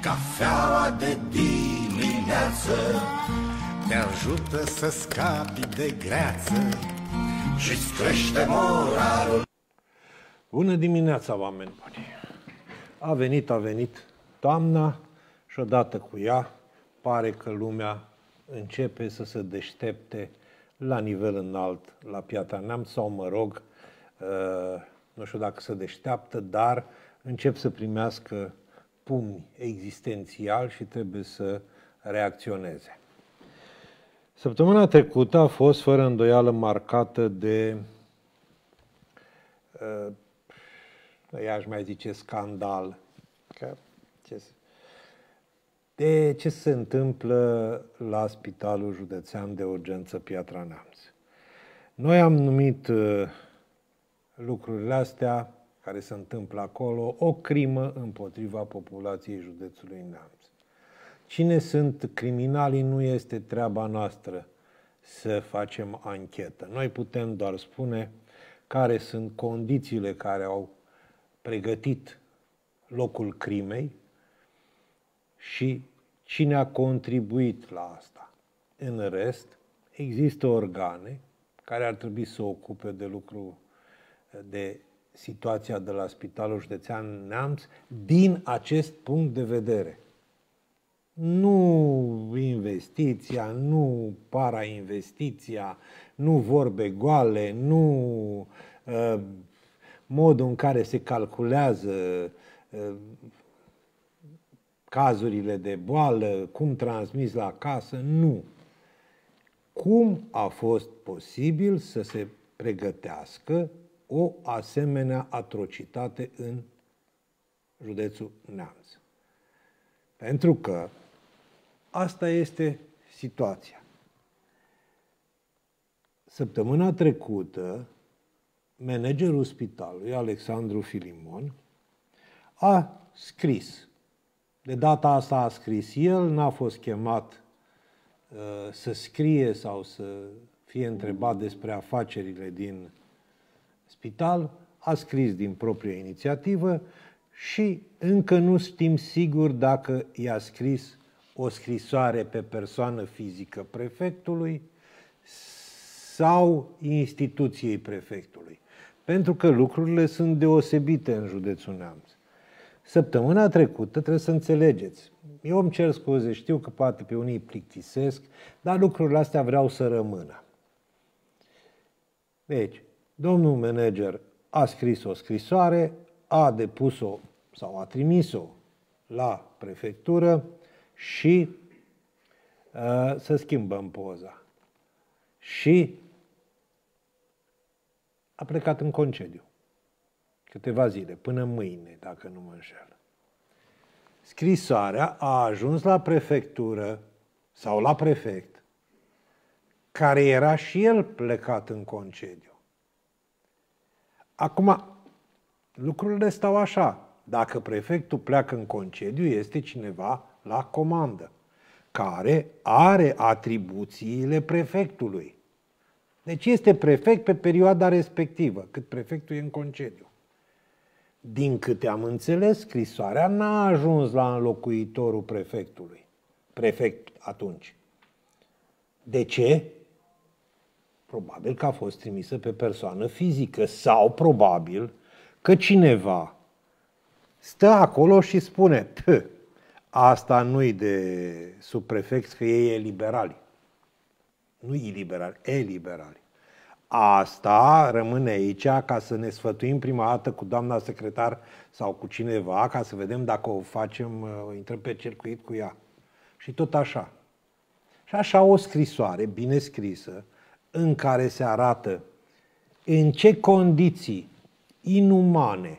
Cafeaua de dimineață te ajută să scapi de greață și-ți crește moralul. Bună dimineața, oameni buni! A venit toamna și odată cu ea pare că lumea începe să se deștepte la nivel înalt, la Piatra Neamț, sau mă rog, nu știu dacă se deșteaptă, dar încep să primească pumni existențial și trebuie să reacționeze. Săptămâna trecută a fost fără îndoială marcată de, aș mai zice scandal, de ce se întâmplă la Spitalul Județean de Urgență Piatra Neamț. Noi am numit lucrurile astea care se întâmplă acolo o crimă împotriva populației județului Neamț. Cine sunt criminalii nu este treaba noastră să facem anchetă. Noi putem doar spune care sunt condițiile care au pregătit locul crimei și cine a contribuit la asta. În rest, există organe care ar trebui să ocupe de situația de la Spitalul Județean Neamț din acest punct de vedere. Nu investiția, nu parainvestiția, nu vorbe goale, nu modul în care se calculează cazurile de boală, cum transmis la casă, nu. Cum a fost posibil să se pregătească o asemenea atrocitate în județul Neamț? Pentru că asta este situația. Săptămâna trecută, managerul spitalului, Alexandru Filimon, a scris. De data asta a scris el, n-a fost chemat să scrie sau să fie întrebat despre afacerile din spital, a scris din proprie inițiativă și încă nu știm sigur dacă i-a scris o scrisoare pe persoană fizică prefectului sau instituției prefectului. Pentru că lucrurile sunt deosebite în județul Neamț. Săptămâna trecută, trebuie să înțelegeți, eu îmi cer scuze, știu că poate pe unii plictisesc, dar lucrurile astea vreau să rămână. Deci, domnul manager a scris o scrisoare, a depus-o sau a trimis-o la prefectură și să schimbăm poza. Și a plecat în concediu. Câteva zile, până mâine, dacă nu mă înșel. Scrisoarea a ajuns la prefectură sau la prefect, care era și el plecat în concediu. Acum, lucrurile stau așa. Dacă prefectul pleacă în concediu, este cineva la comandă, care are atribuțiile prefectului. Deci este prefect pe perioada respectivă, cât prefectul e în concediu. Din câte am înțeles, scrisoarea n-a ajuns la înlocuitorul prefectului. Prefect atunci. De ce? Probabil că a fost trimisă pe persoană fizică sau probabil că cineva stă acolo și spune asta nu-i de subprefect, că ei e liberali. Nu-i liberali, e liberali. Asta rămâne aici ca să ne sfătuim prima dată cu doamna secretar sau cu cineva, ca să vedem dacă o facem, o intrăm pe circuit cu ea. Și tot așa. Și așa o scrisoare bine scrisă, în care se arată în ce condiții inumane,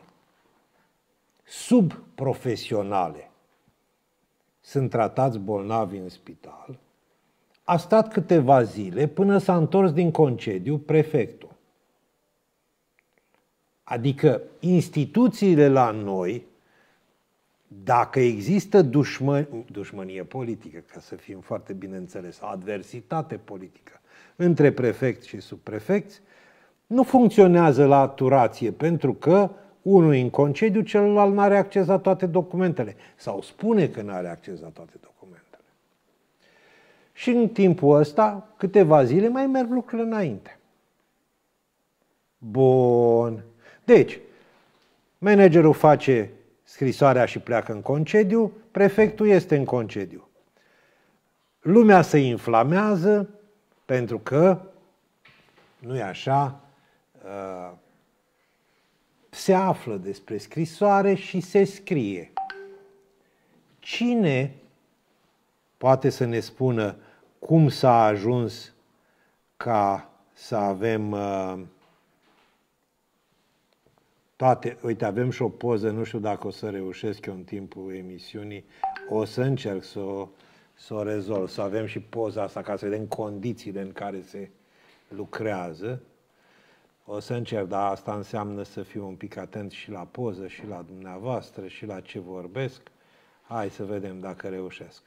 subprofesionale sunt tratați bolnavi în spital, a stat câteva zile până s-a întors din concediu prefectul. Adică instituțiile la noi, dacă există dușmănie politică, ca să fim foarte bine înțeles, adversitate politică între prefecți și subprefecți, nu funcționează la turație, pentru că Unul e în concediu, celălalt nu are acces la toate documentele. Sau spune că nu are acces la toate documentele. Și în timpul ăsta, câteva zile, mai merg lucrurile înainte. Bun. Deci, managerul face scrisoarea și pleacă în concediu, prefectul este în concediu. Lumea se inflamează pentru că, nu-i așa, se află despre scrisoare și se scrie. Cine poate să ne spună cum s-a ajuns ca să avem toate? Uite, avem și o poză, nu știu dacă o să reușesc eu în timpul emisiunii, o să încerc să o rezolv, să avem și poza asta ca să vedem condițiile în care se lucrează. O să încerc, dar asta înseamnă să fiu un pic atent și la poză, și la dumneavoastră, și la ce vorbesc. Hai să vedem dacă reușesc.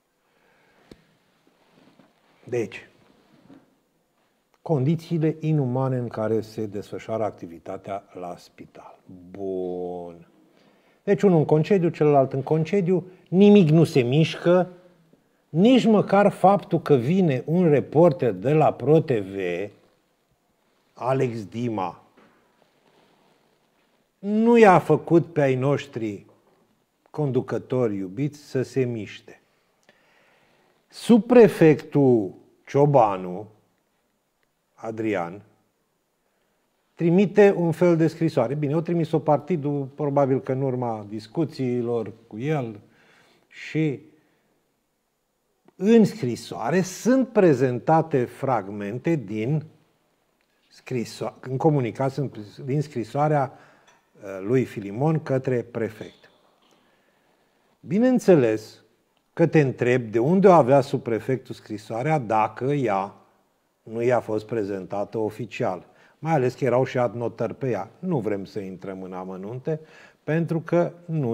Deci, condițiile inumane în care se desfășoară activitatea la spital. Bun. Deci unul în concediu, celălalt în concediu, nimic nu se mișcă, nici măcar faptul că vine un reporter de la ProTV, Alex Dima, nu i-a făcut pe ai noștri conducători iubiți să se miște. Subprefectul Ciobanu, Adrian, trimite un fel de scrisoare. Bine, o trimis-o partidul, probabil că în urma discuțiilor cu el, și în scrisoare sunt prezentate fragmente din din scrisoarea lui Filimon către prefect. Bineînțeles că te întreb de unde o avea subprefectul scrisoarea dacă ea nu i-a fost prezentată oficial. Mai ales că erau și adnotări pe ea. Nu vrem să intrăm în amănunte, pentru că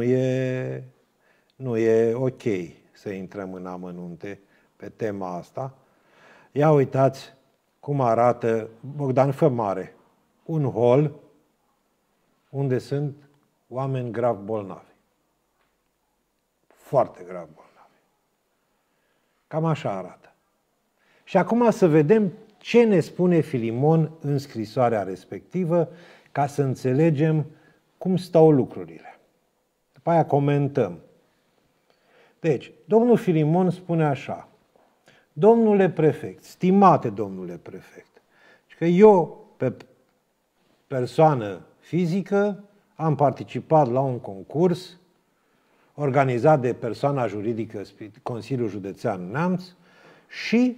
nu e ok să intrăm în amănunte pe tema asta. Ia uitați cum arată, Bogdan, fă mare, un hol unde sunt oameni grav bolnavi. Foarte grav bolnavi. Cam așa arată. Și acum să vedem ce ne spune Filimon în scrisoarea respectivă, ca să înțelegem cum stau lucrurile. După aia comentăm. Deci, domnul Filimon spune așa: domnule prefect, stimate domnule prefect, că eu, pe persoană fizică, am participat la un concurs organizat de persoana juridică Consiliul Județean Neamț și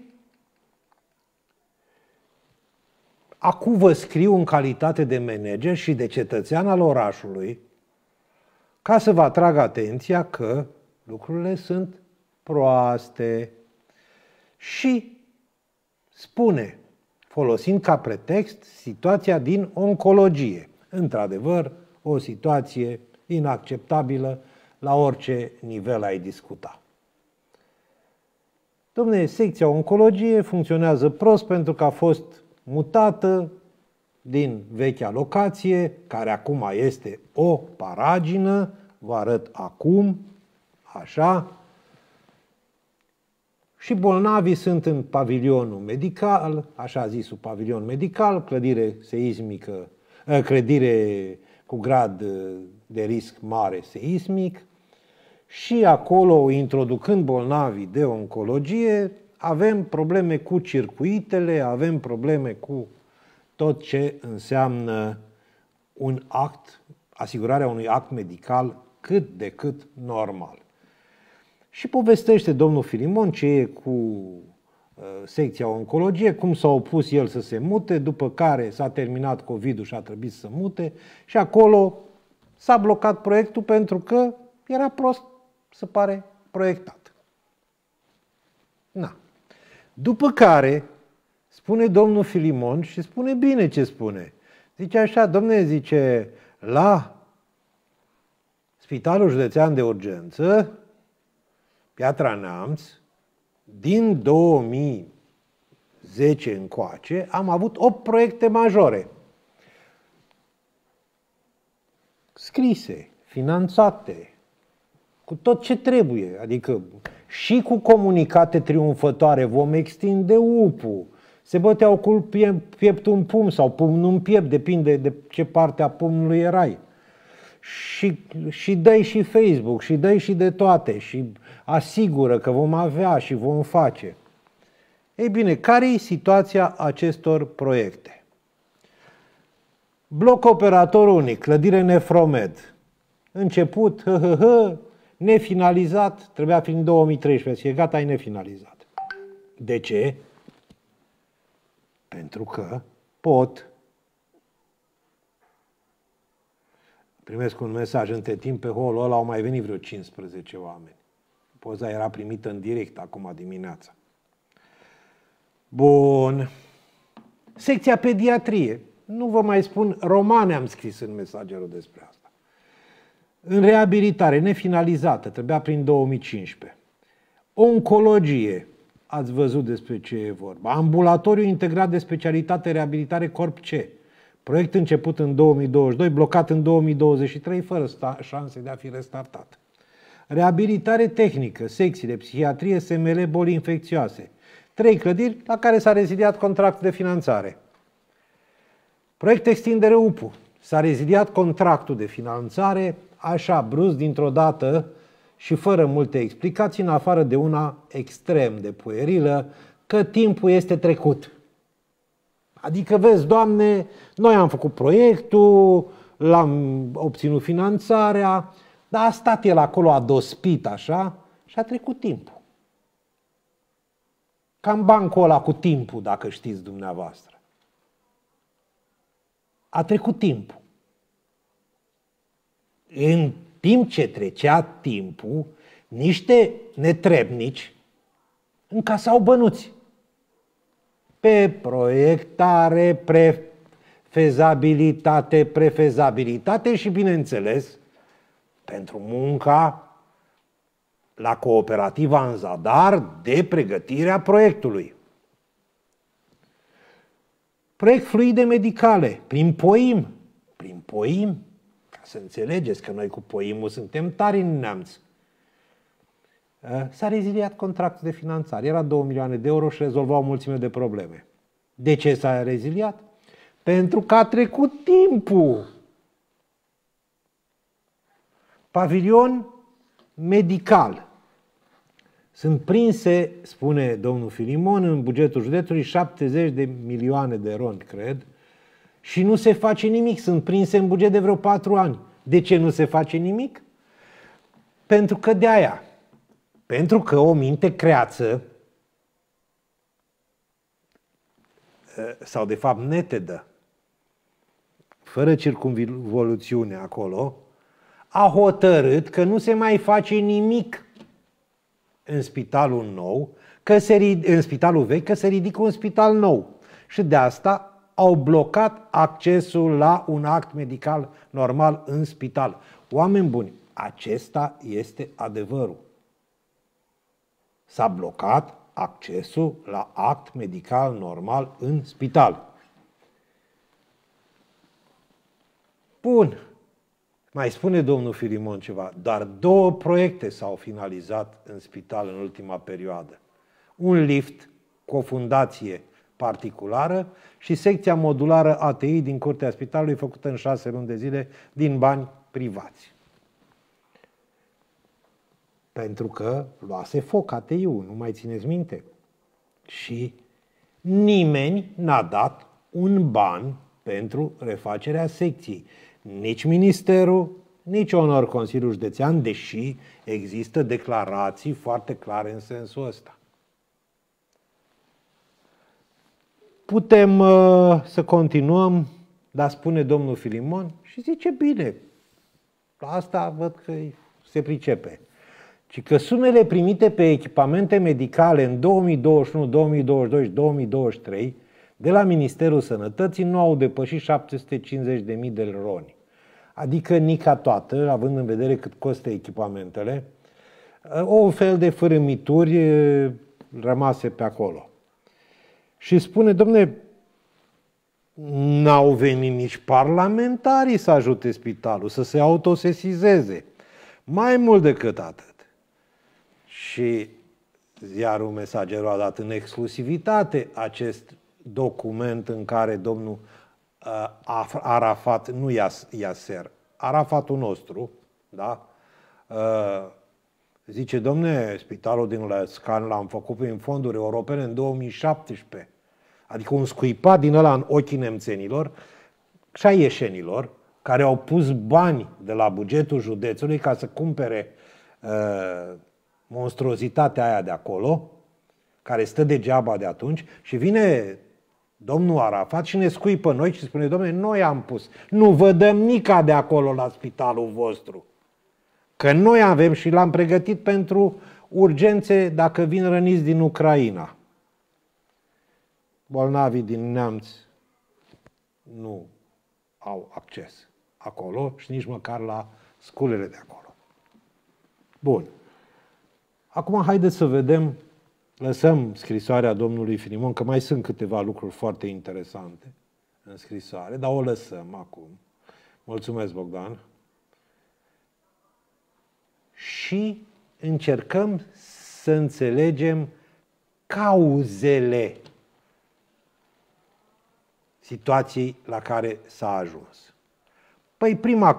acum vă scriu în calitate de manager și de cetățean al orașului ca să vă atrag atenția că lucrurile sunt proaste. Și spune, folosind ca pretext situația din oncologie. Într-adevăr, o situație inacceptabilă la orice nivel ai discuta. Dom'le, secția oncologie funcționează prost pentru că a fost mutată din vechea locație, care acum este o paragină, vă arăt acum, așa, și bolnavii sunt în pavilionul medical, așa zisul pavilion medical, clădire seismică, clădire cu grad de risc mare seismic, și acolo, introducând bolnavii de oncologie, avem probleme cu circuitele, avem probleme cu tot ce înseamnă un act, asigurarea unui act medical cât de cât normal. Și povestește domnul Filimon ce e cu secția oncologie, cum s-a opus el să se mute, după care s-a terminat COVID-ul și a trebuit să mute și acolo s-a blocat proiectul pentru că era prost, se pare, proiectat. Na. După care spune domnul Filimon și spune bine ce spune. Zice așa, domne, zice, la Spitalul Județean de Urgență, Piatra Neamț, din 2010 încoace, am avut 8 proiecte majore. scrise, finanțate, cu tot ce trebuie, adică și cu comunicate triumfătoare, vom extinde UP-ul, se băteau cu pieptul în pumn sau pumnul în piept, depinde de ce parte a pumnului erai. Și dă-i și Facebook, și dă-i și de toate, și asigură că vom avea și vom face. Ei bine, care e situația acestor proiecte? Bloc operator unic, clădire Nefromed. Început, nefinalizat, trebuia fi în 2013, să fie gata, e nefinalizat. De ce? Pentru că pot. Primesc un mesaj între timp, pe holul ăla au mai venit vreo 15 oameni. Poza era primită în direct acum dimineața. Bun. Secția pediatrie. Nu vă mai spun, romane am scris în mesagerul despre asta. În reabilitare, nefinalizată, trebuia prin 2015. Oncologie, ați văzut despre ce e vorba. Ambulatoriu integrat de specialitate reabilitare Corp C. Proiect început în 2022, blocat în 2023, fără șanse de a fi restartat. Reabilitare tehnică, secții de psihiatrie, SML, boli infecțioase. 3 clădiri la care s-a reziliat contractul de finanțare. Proiect extindere UPU. S-a reziliat contractul de finanțare, așa, brusc, dintr-o dată și fără multe explicații, în afară de una extrem de puerilă, că timpul este trecut. Adică, vezi, Doamne, noi am făcut proiectul, l-am obținut finanțarea, dar a stat el acolo adospit așa și a trecut timpul. Cam bancul ăla cu timpul, dacă știți dumneavoastră. A trecut timpul. În timp ce trecea timpul, niște netrebnici încasau bănuți pe proiectare, prefezabilitate și, bineînțeles, pentru munca la cooperativa în Zadar de pregătirea proiectului. Proiect fluide medicale, prin POIM, ca să înțelegeți că noi cu POIM-ul suntem tari în neamț. S-a reziliat contractul de finanțare, era 2 milioane de euro și rezolva o mulțime de probleme. De ce s-a reziliat? Pentru că a trecut timpul. Pavilion medical. Sunt prinse, spune domnul Filimon, în bugetul județului 70 de milioane de RON, cred, și nu se face nimic. Sunt prinse în buget de vreo 4 ani. De ce nu se face nimic? Pentru că de aia. Pentru că o minte creață, sau de fapt netedă, fără circumvoluțiune acolo, a hotărât că nu se mai face nimic în spitalul nou, în spitalul vechi, că se ridică un spital nou. Și de asta au blocat accesul la un act medical normal în spital. Oameni buni, acesta este adevărul. S-a blocat accesul la act medical normal în spital. Bun. Mai spune domnul Filimon ceva. Doar 2 proiecte s-au finalizat în spital în ultima perioadă. Un lift cu o fundație particulară și secția modulară ATI din curtea spitalului făcută în 6 luni de zile din bani privați. Pentru că luase foc ATI-ul, nu mai țineți minte? Și nimeni n-a dat un ban pentru refacerea secției. Nici Ministerul, nici Onor Consiliul Județean, deși există declarații foarte clare în sensul ăsta. Putem să continuăm, dar spune domnul Filimon și zice bine. La asta văd că se pricepe. Ci că sumele primite pe echipamente medicale în 2021, 2022 și 2023 de la Ministerul Sănătății nu au depășit 750.000 de RON. Adică nica toată, având în vedere cât costă echipamentele, o fel de fărâmituri rămase pe acolo. Și spune, domne, N-au venit nici parlamentarii să ajute spitalul, să se autosesizeze. Mai mult decât atât. Și ziarul Mesagerul a dat în exclusivitate acest document în care domnul Arafat, nu Yasser, Arafatul nostru, da? Zice, domne, spitalul din Lăscan l-am făcut prin fonduri europene în 2017. Adică un scuipat din ăla în ochii nemțenilor și a ieșenilor, care au pus bani de la bugetul județului ca să cumpere monstruozitatea aia de acolo, care stă degeaba de atunci, și vine domnul Arafat și ne scuipă noi și spune, domnule, noi am pus, nu vă dăm nica de acolo la spitalul vostru. Că noi avem și l-am pregătit pentru urgențe dacă vin răniți din Ucraina. Bolnavii din Neamț nu au acces acolo și nici măcar la sculele de acolo. Bun. Acum haideți să vedem, lăsăm scrisoarea domnului Filimon, că mai sunt câteva lucruri foarte interesante în scrisoare, dar o lăsăm acum. Mulțumesc, Bogdan. Și încercăm să înțelegem cauzele situației la care s-a ajuns. Păi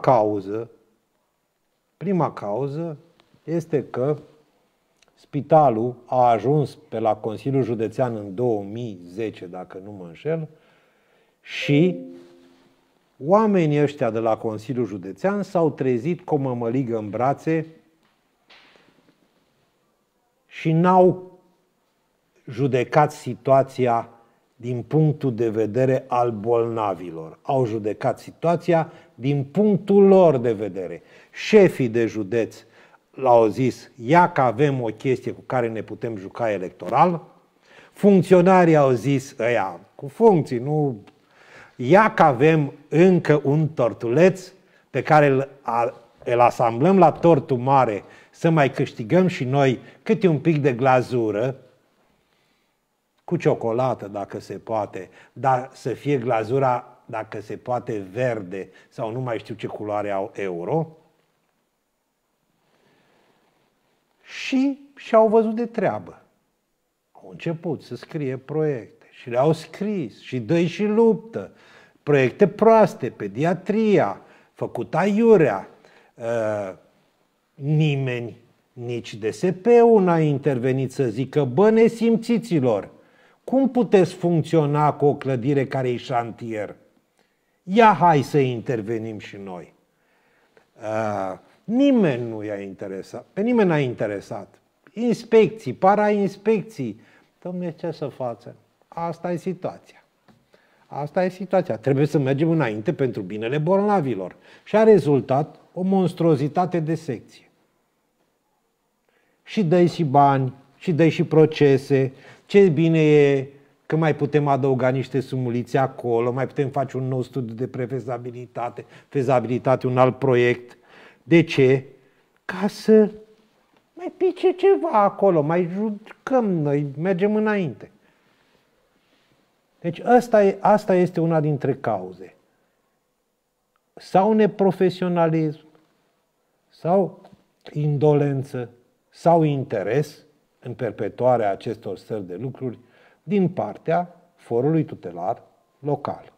prima cauză este că spitalul a ajuns pe la Consiliul Județean în 2010, dacă nu mă înșel, și oamenii ăștia de la Consiliul Județean s-au trezit cu o mămăligă în brațe și n-au judecat situația din punctul de vedere al bolnavilor. Au judecat situația din punctul lor de vedere. Șefii de județ l-au zis, ia că avem o chestie cu care ne putem juca electoral. Funcționarii au zis, ăia cu funcții, nu... Ia că avem încă un tortuleț pe care îl asamblăm la tortul mare să mai câștigăm și noi câte un pic de glazură, cu ciocolată, dacă se poate, dar să fie glazura, dacă se poate, verde sau nu mai știu ce culoare au euro. Și și-au văzut de treabă. Au început să scrie proiecte și le-au scris și dă-i și luptă. Proiecte proaste, pediatria, făcut aiurea. Nimeni, nici DSP-ul n-a intervenit să zică, bă, nesimțiților, cum puteți funcționa cu o clădire care e șantier? Ia hai să intervenim și noi. Nimeni nu i-a interesat, pe nimeni n-a interesat. Inspecții, parainspecții. Dom'le, ce să facem? Asta e situația. Asta e situația. Trebuie să mergem înainte pentru binele bolnavilor. Și a rezultat o monstruozitate de secție. Și dă-i și bani, și dă-i și procese. Ce bine e că mai putem adăuga niște sumulițe acolo, mai putem face un nou studiu de fezabilitate, un alt proiect. De ce? Ca să mai pice ceva acolo, mai jucăm noi, mergem înainte. Deci asta este una dintre cauze. Sau neprofesionalism, sau indolență, sau interes în perpetuarea acestor stări de lucruri din partea forului tutelar local.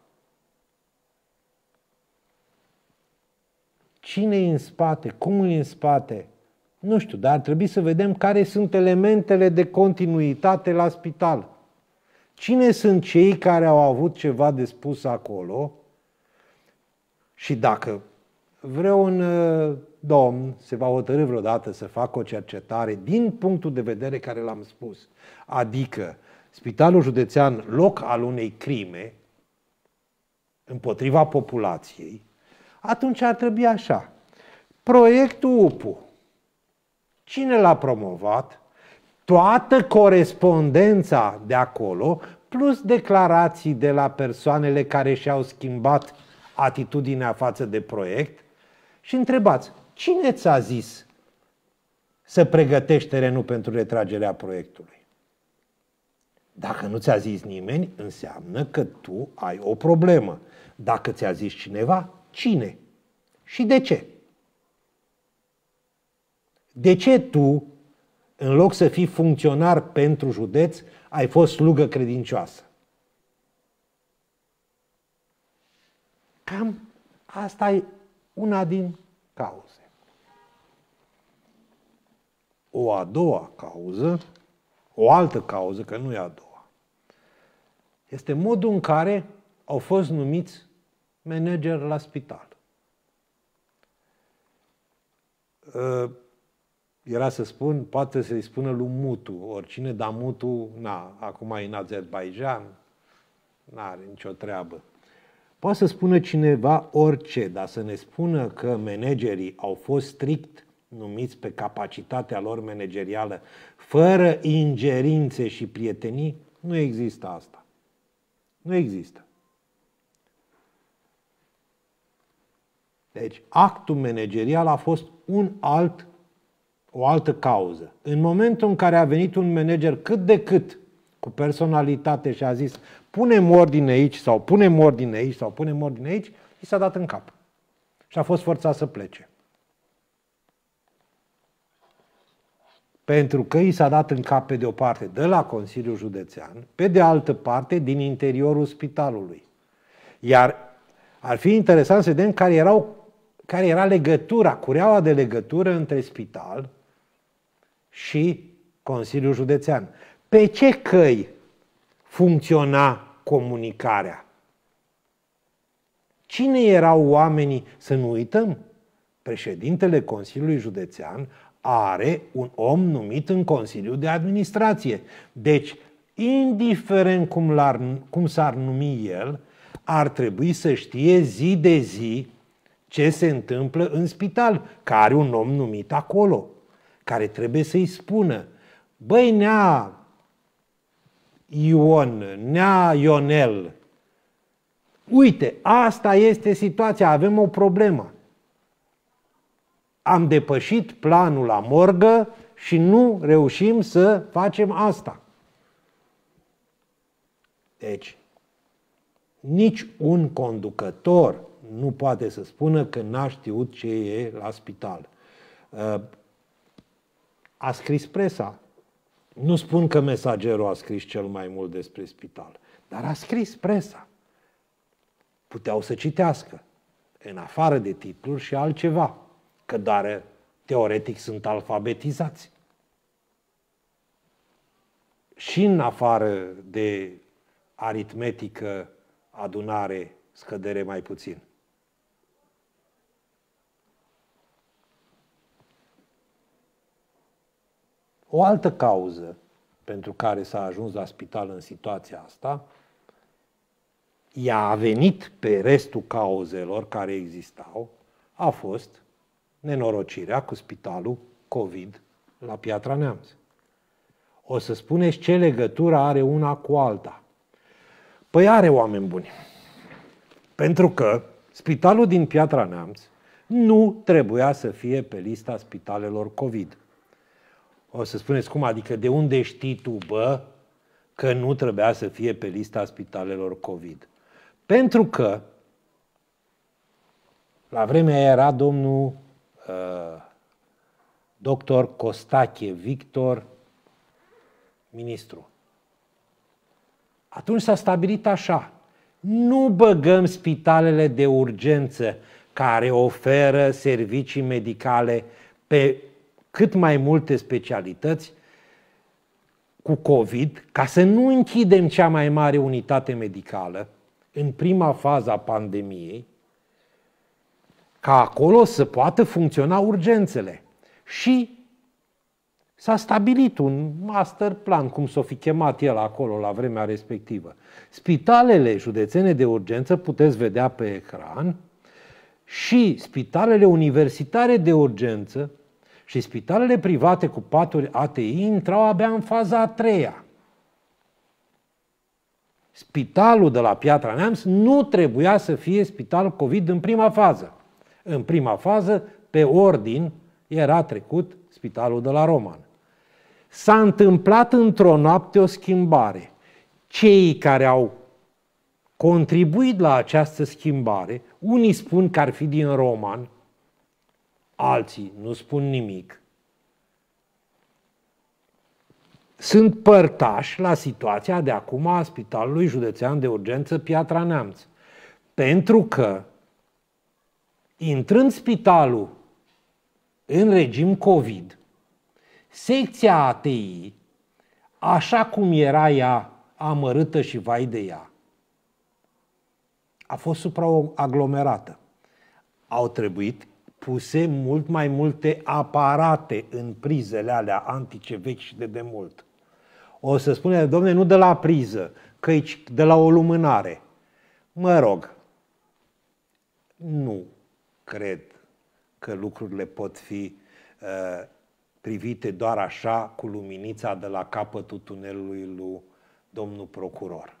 Cine e în spate? Cum e în spate? Nu știu, dar ar trebui să vedem care sunt elementele de continuitate la spital. Cine sunt cei care au avut ceva de spus acolo? Și dacă vreun domn se va hotărî vreodată să facă o cercetare din punctul de vedere care l-am spus, adică Spitalul Județean, loc al unei crime împotriva populației, atunci ar trebui așa. Proiectul UPU. Cine l-a promovat? Toată corespondența de acolo, plus declarații de la persoanele care și-au schimbat atitudinea față de proiect, și întrebați, cine ți-a zis să pregătești terenul pentru retragerea proiectului? Dacă nu ți-a zis nimeni, înseamnă că tu ai o problemă. Dacă ți-a zis cineva, cine? Și de ce? De ce tu, în loc să fii funcționar pentru județ, ai fost slugă credincioasă? Cam asta e una din cauze. O a doua cauză, o altă cauză, că nu e a doua, este modul în care au fost numiți manageri la spital. Era să spun, poate să-i spună lui Mutu, oricine, dar Mutu, acum e în Azerbaidjan, n-are nicio treabă. Poate să spună cineva orice, dar să ne spună că managerii au fost strict numiți pe capacitatea lor managerială, fără ingerințe și prietenii, nu există asta. Nu există. Deci, actul managerial a fost o altă cauză. În momentul în care a venit un manager cât de cât cu personalitate și a zis punem ordine aici sau punem ordine aici sau punem ordine aici, i s-a dat în cap. Și a fost forțat să plece. Pentru că i s-a dat în cap pe de o parte de la Consiliul Județean, pe de altă parte din interiorul spitalului. Iar ar fi interesant să vedem care era legătura, cureaua de legătură între spital și Consiliul Județean. Pe ce căi funcționa comunicarea? Cine erau oamenii? Să nu uităm, președintele Consiliului Județean are un om numit în Consiliul de Administrație. Deci, indiferent cum s-ar numi el, ar trebui să știe zi de zi ce se întâmplă în spital, că are un om numit acolo, care trebuie să-i spună: băi, nea Ion, nea Ionel, uite, asta este situația, avem o problemă. Am depășit planul la morgă și nu reușim să facem asta. Deci, nici un conducător nu poate să spună că n-a știut ce e la spital. A scris presa. Nu spun că Mesagerul a scris cel mai mult despre spital, dar a scris presa. Puteau să citească, în afară de titluri și altceva, că doar teoretic sunt alfabetizați. Și în afară de aritmetică, adunare, scădere mai puțin. O altă cauză pentru care s-a ajuns la spital în situația asta, ea a venit pe restul cauzelor care existau, a fost nenorocirea cu spitalul COVID la Piatra Neamț. O să spuneți ce legătură are una cu alta. Păi are, oameni buni. Pentru că spitalul din Piatra Neamț nu trebuia să fie pe lista spitalelor COVID. O să spuneți cum, adică de unde știi tu, bă, că nu trebuia să fie pe lista spitalelor COVID? Pentru că la vremea aia era domnul doctor Costache Victor, ministru. Atunci s-a stabilit așa: nu băgăm spitalele de urgență care oferă servicii medicale pe cât mai multe specialități cu COVID, ca să nu închidem cea mai mare unitate medicală în prima fază a pandemiei, ca acolo să poată funcționa urgențele. Și s-a stabilit un master plan, cum s-o fi chemat el acolo la vremea respectivă. Spitalele județene de urgență, puteți vedea pe ecran, și spitalele universitare de urgență și spitalele private cu paturi ATI intrau abia în faza a treia. Spitalul de la Piatra Neamț nu trebuia să fie spital COVID în prima fază. În prima fază, pe ordin, era trecut spitalul de la Roman. S-a întâmplat într-o noapte o schimbare. cei care au contribuit la această schimbare, unii spun că ar fi din Roman, alții nu spun nimic, sunt părtași la situația de acum a Spitalului Județean de Urgență Piatra Neamț. Pentru că, intrând spitalul în regim COVID, secția ATI, așa cum era ea amărâtă și vai de ea, a fost supraaglomerată. Au trebuit puse mult mai multe aparate în prizele alea antice vechi și de demult. O să spune, domne, nu de la priză, că e de la o lumânare. Mă rog, nu cred că lucrurile pot fi privite doar așa cu luminița de la capătul tunelului lui domnul procuror.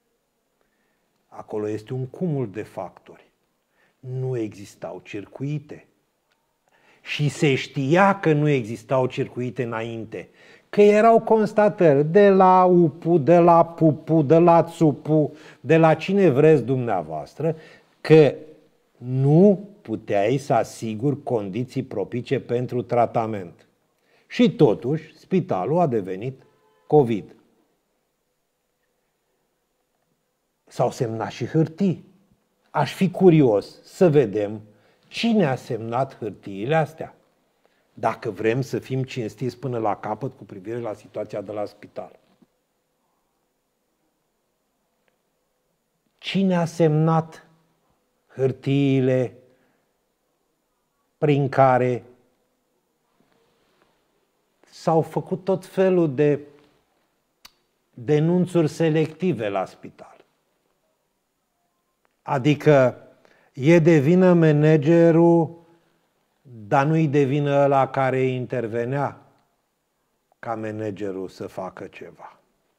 Acolo este un cumul de factori. Nu existau circuite. Și se știa că nu existau circuite înainte. Că erau constatări de la UPU, de la PUPU, de la țupu, de la cine vreți dumneavoastră, că nu puteai să asiguri condiții propice pentru tratament. Și totuși, spitalul a devenit COVID. S-au semnat și hârtii. Aș fi curios să vedem cine a semnat hârtiile astea. Dacă vrem să fim cinstiți până la capăt cu privire la situația de la spital. Cine a semnat hârtiile prin care s-au făcut tot felul de denunțuri selective la spital? Adică e de vină managerul, dar nu-i de vină ăla care intervenea ca managerul să facă ceva.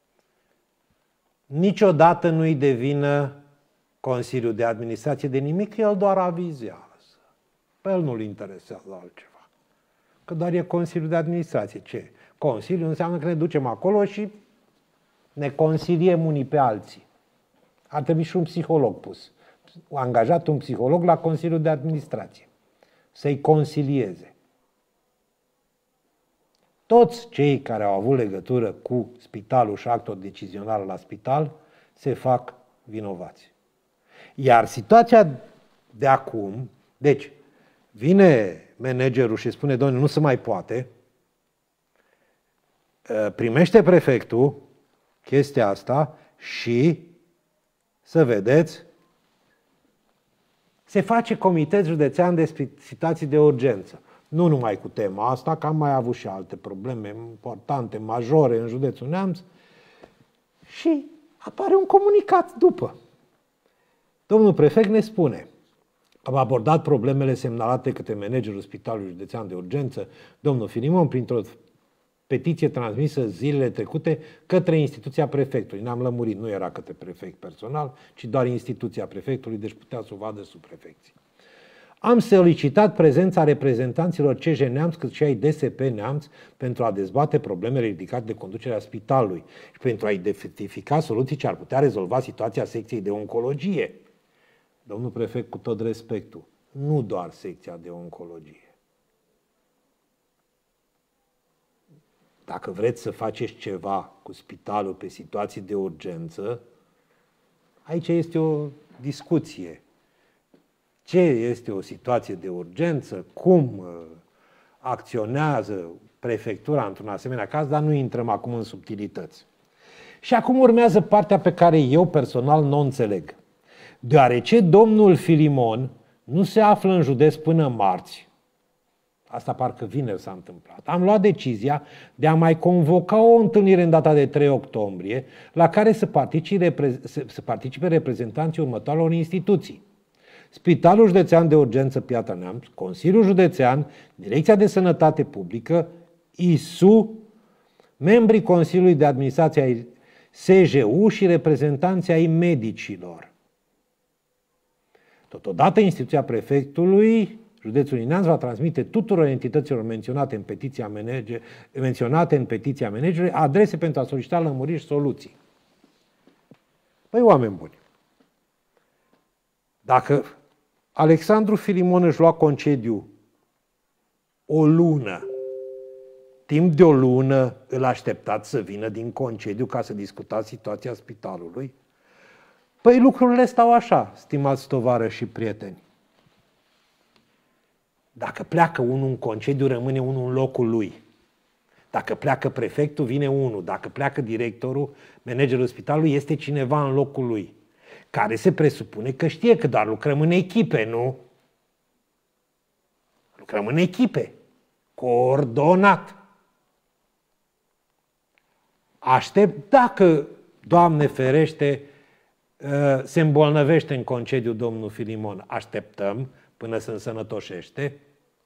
Niciodată nu-i de vină Consiliul de Administrație de nimic, el doar avizează. Pe el nu-l interesează altceva. Că doar e Consiliul de Administrație. Ce? Consiliul înseamnă că ne ducem acolo și ne consiliem unii pe alții. Ar trebui și un psiholog pus. Angajat un psiholog la Consiliul de Administrație. Să-i consilieze. Toți cei care au avut legătură cu spitalul și actul decizional la spital se fac vinovați. Iar situația de acum, deci, vine managerul și spune, doamne, nu se mai poate, primește prefectul chestia asta și, să vedeți, se face comitet județean de situații de urgență. Nu numai cu tema asta, că am mai avut și alte probleme importante, majore în județul Neamț. Și apare un comunicat după. Domnul prefect ne spune, am abordat problemele semnalate către managerul Spitalului Județean de Urgență, domnul Filimon, printr-o petiție transmisă zilele trecute către instituția prefectului. Ne-am lămurit, nu era către prefect personal, ci doar instituția prefectului, deci putea să o vadă subprefecții. Am solicitat prezența reprezentanților CJ Neamț, cât și ai DSP Neamț, pentru a dezbate problemele ridicate de conducerea spitalului și pentru a identifica soluții ce ar putea rezolva situația secției de oncologie. Domnul prefect, cu tot respectul, nu doar secția de oncologie. Dacă vreți să faceți ceva cu spitalul pe situații de urgență, aici este o discuție. Ce este o situație de urgență, cum acționează prefectura într-un asemenea caz, dar nu intrăm acum în subtilități. Și acum urmează partea pe care eu personal nu o înțeleg. Deoarece domnul Filimon nu se află în județ până marți, asta parcă vineri s-a întâmplat, am luat decizia de a mai convoca o întâlnire în data de 3 octombrie, la care să participe reprezentanții următoarelor instituții. Spitalul Județean de Urgență Piatra Neamț, Consiliul Județean, Direcția de Sănătate Publică, ISU, membrii Consiliului de Administrație ai SJU și reprezentanții ai medicilor. Totodată, instituția prefectului Județului Neamț va transmite tuturor entităților menționate în petiția managerului adrese pentru a solicita lămuriri și soluții. Păi, oameni buni, dacă Alexandru Filimon își lua concediu o lună, timp de o lună îl așteptați să vină din concediu ca să discutați situația spitalului, păi lucrurile stau așa, stimați tovarăși și prieteni. Dacă pleacă unul în concediu, rămâne unul în locul lui. Dacă pleacă prefectul, vine unul. Dacă pleacă directorul, managerul spitalului, este cineva în locul lui, care se presupune că știe că doar lucrăm în echipe, nu? Lucrăm în echipe, coordonat. Aștept dacă, Doamne ferește, se îmbolnăvește în concediu domnul Filimon. Așteptăm până se însănătoșește.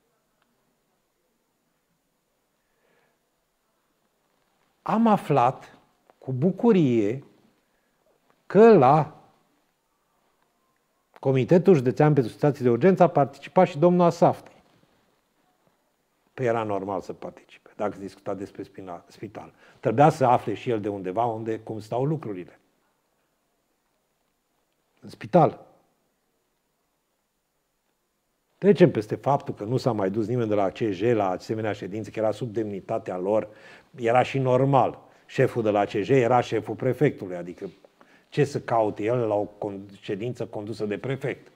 Am aflat cu bucurie că la Comitetul Județean pentru Situații de Urgență a participat și domnul Asafte. Păi era normal să participe, dacă se discuta despre spital. Trebuia să afle și el de undeva cum stau lucrurile. În spital. Trecem peste faptul că nu s-a mai dus nimeni de la CJ la asemenea ședințe, că era sub demnitatea lor, era și normal. Șeful de la CJ era șeful prefectului, adică ce să caute el la o ședință condusă de prefect?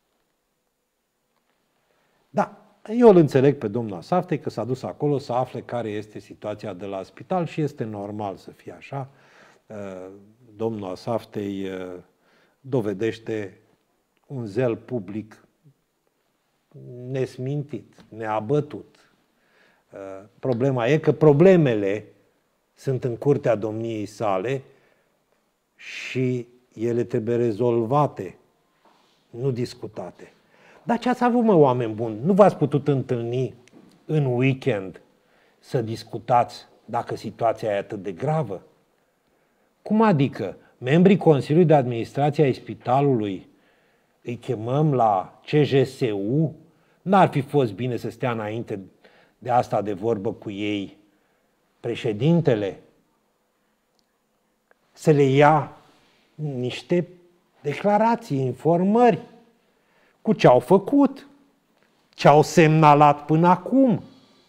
Da, eu îl înțeleg pe domnul Asafte că s-a dus acolo să afle care este situația de la spital și este normal să fie așa. Domnul Asaftei dovedește un zel public nesmintit, neabătut. Problema e că problemele sunt în curtea domniei sale și ele trebuie rezolvate, nu discutate. Dar ce ați avut, mă, oameni buni? Nu v-ați putut întâlni în weekend să discutați dacă situația e atât de gravă? Cum adică? Membrii Consiliului de Administrație ai Spitalului îi chemăm la CJSU? N-ar fi fost bine să stea înainte de asta de vorbă cu ei președintele? Să le ia niște declarații, informări cu ce au făcut, ce au semnalat până acum.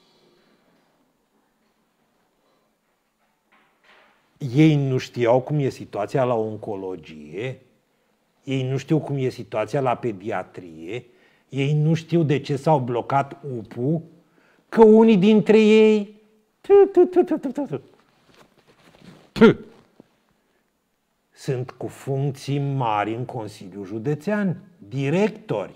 Ei nu știau cum e situația la oncologie, ei nu știu cum e situația la pediatrie, ei nu știu de ce s-au blocat UPU, că unii dintre ei sunt cu funcții mari în Consiliul Județean, directori,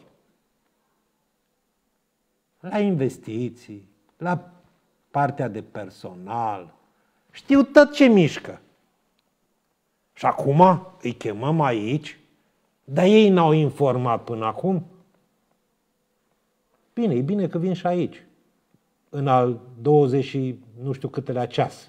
la investiții, la partea de personal, știu tot ce mișcă. Și acum îi chemăm aici, dar ei n-au informat până acum. Bine, e bine că vin și aici, în al 20 și nu știu câtelea ceas.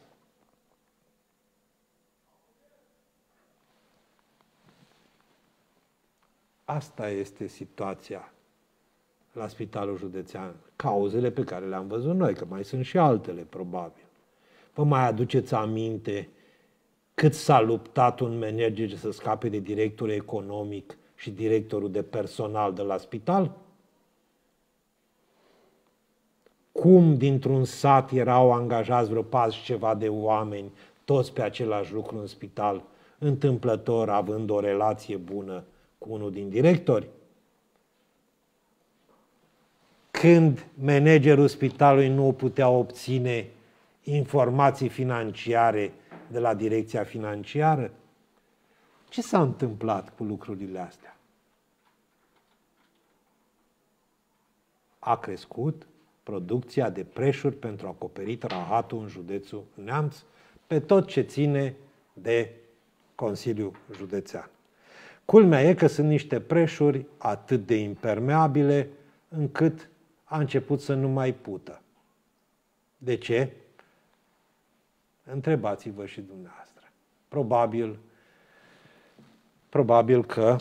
Asta este situația la Spitalul Județean. Cauzele pe care le-am văzut noi, că mai sunt și altele, probabil. Vă mai aduceți aminte cât s-a luptat un manager să scape de directorul economic și directorul de personal de la spital? Cum dintr-un sat erau angajați vreo 40 ceva de oameni, toți pe același lucru în spital, întâmplător având o relație bună cu unul din directori? Când managerul spitalului nu putea obține informații financiare de la direcția financiară? Ce s-a întâmplat cu lucrurile astea? A crescut producția de preșuri pentru acoperit rahatul în județul Neamț pe tot ce ține de Consiliul Județean. Culmea e că sunt niște preșuri atât de impermeabile încât a început să nu mai pută. De ce? Întrebați-vă și dumneavoastră. Probabil că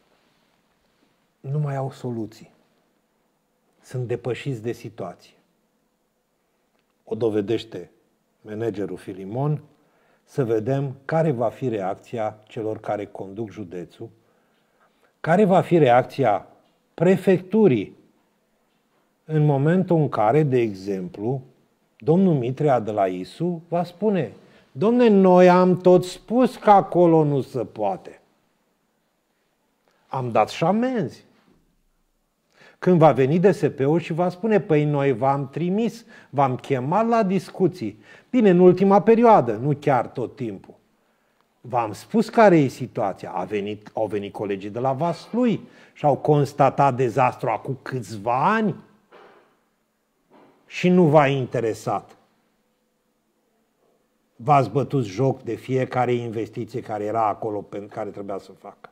nu mai au soluții. Sunt depășiți de situație. O dovedește managerul Filimon să vedem care va fi reacția celor care conduc județul, care va fi reacția prefecturii în momentul în care, de exemplu, domnul Mitrea de la ISU va spune: dom'le, noi am tot spus că acolo nu se poate. Am dat și amenzi. Când va veni DSP-ul și va spune: păi noi v-am trimis, v-am chemat la discuții. Bine, în ultima perioadă, nu chiar tot timpul. V-am spus care e situația. Au venit colegii de la Vaslui și au constatat dezastru acum câțiva ani și nu v-a interesat. V-ați bătut joc de fiecare investiție care era acolo, pe care trebuia să facă.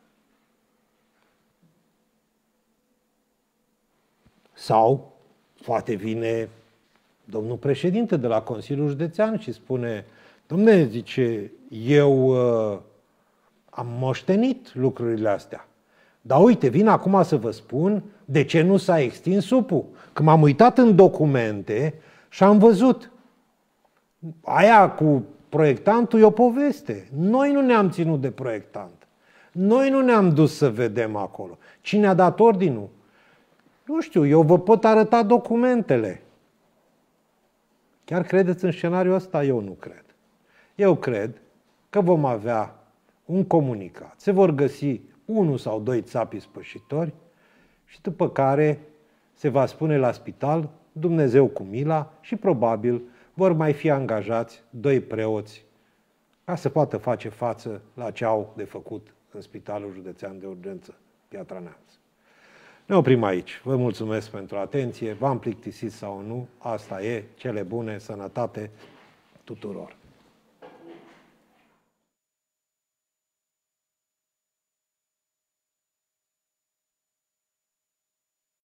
Sau poate vine domnul președinte de la Consiliul Județean și spune: dom'le, zice, eu am moștenit lucrurile astea. Dar uite, vin acum să vă spun de ce nu s-a extins SUP-ul. Că m-am uitat în documente și am văzut. Aia cu proiectantul e o poveste. Noi nu ne-am ținut de proiectant. Noi nu ne-am dus să vedem acolo. Cine a dat ordinul? Nu știu, eu vă pot arăta documentele. Chiar credeți în scenariul ăsta? Eu nu cred. Eu cred că vom avea un comunicat. Se vor găsi 1 sau 2 țapi spășitori și după care se va spune la spital: Dumnezeu cu mila, și probabil vor mai fi angajați 2 preoți ca să poată face față la ce au de făcut în Spitalul Județean de Urgență Piatra Neamț. Ne oprim aici. Vă mulțumesc pentru atenție. V-am plictisit sau nu, asta e. Cele bune, sănătate tuturor!